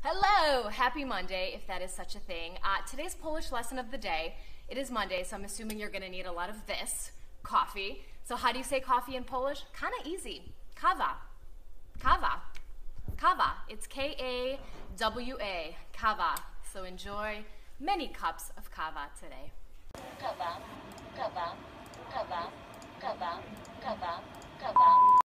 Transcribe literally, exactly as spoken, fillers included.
Hello! Happy Monday, if that is such a thing. Uh, today's Polish lesson of the day, it is Monday, so I'm assuming you're going to need a lot of this, coffee. So how do you say coffee in Polish? Kind of easy. Kawa. Kawa. Kawa. It's K A W A. Kawa. So enjoy many cups of kawa today. Kawa, kawa, kawa, kawa, kawa, kawa.